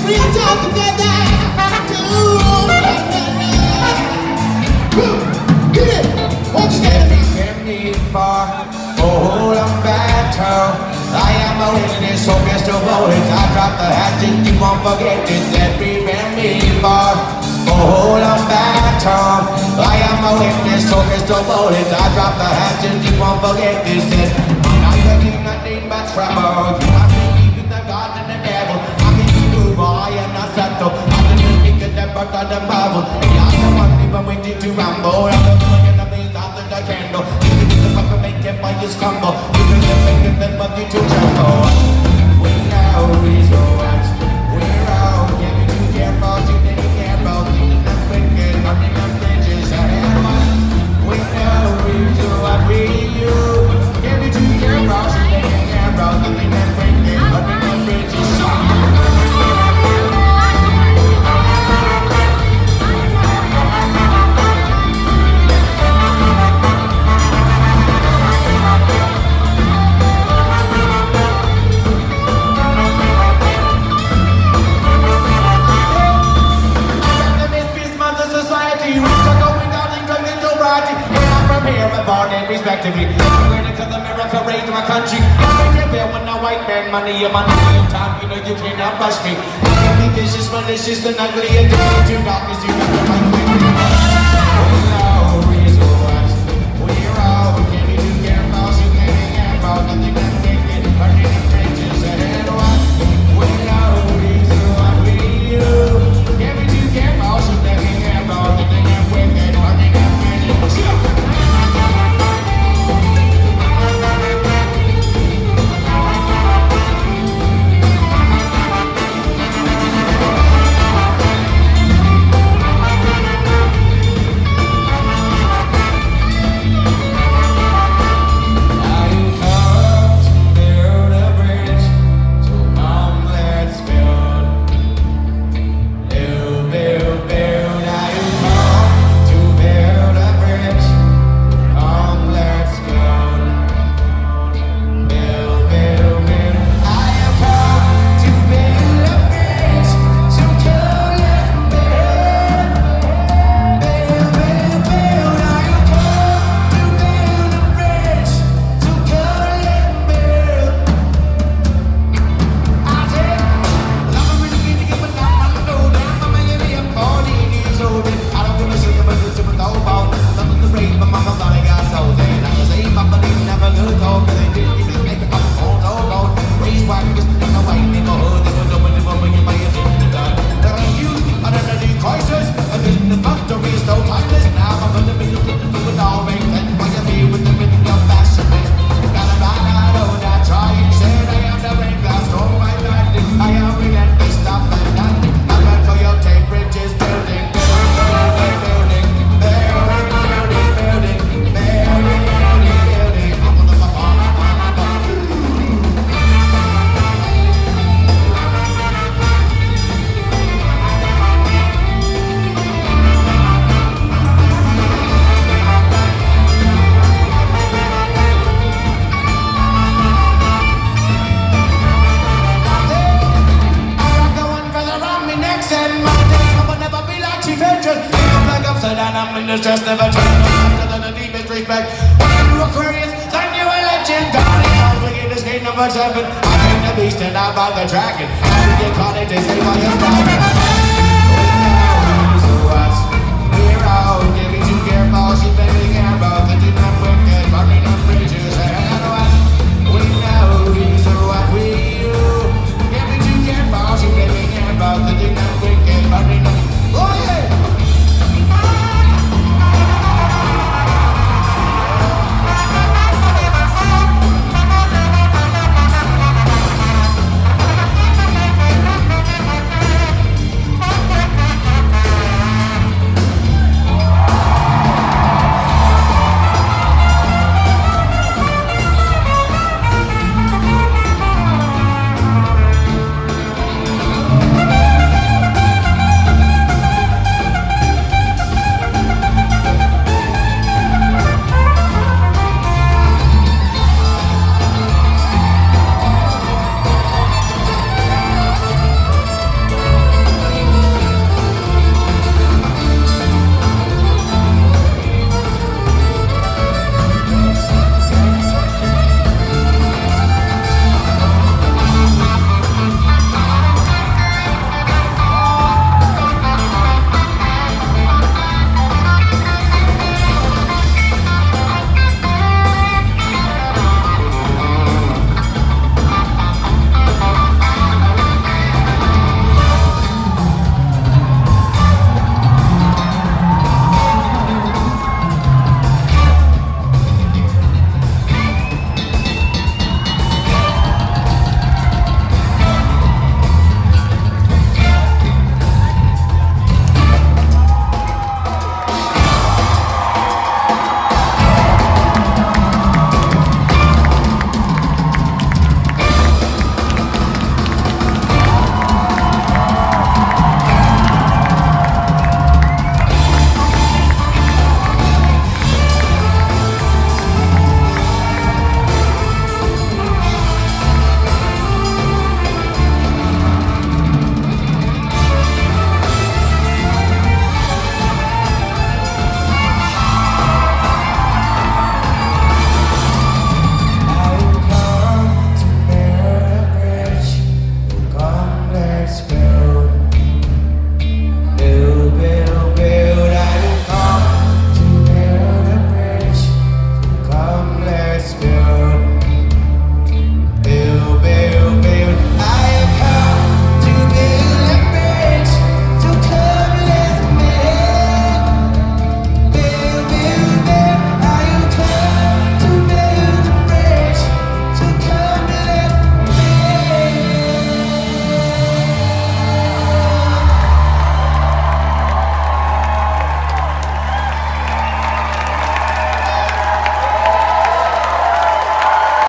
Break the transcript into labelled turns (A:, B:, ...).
A: Forget this that prevent me for hold on back home. I am a witness, so Mr. Bullets, I drop the hatch and you won't forget this that I'm not looking nothing but trouble. You have to keep in the God and the devil. I can do boy and not settle. I can think of the birth of the marvel. And I don't want people waiting to ramble. I'm the one in the place after the candle. You can get the fuck and make it by your scumble. You can just make it then but you to tremble. We know he's alright. Respectively, I'm ready to America, raise my country. I'm right there when the white man money, your money, your time, you know you cannot rush me. I can be vicious, malicious, and ugly, addicted to darkness, you never find me. We know reason what we're all getting to get about, you can't get about, nothing that we get, burning the bridges ahead of what we know reason what we do. Getting to get about, you can't get about, nothing that we get, burning the bridges. Just never turn around to the deepest respect. When you Aquarius, sign you a legend. Darling, I'll begin this game number 7. I came the beast and I bought the dragon. How do you call it? They say, well, you're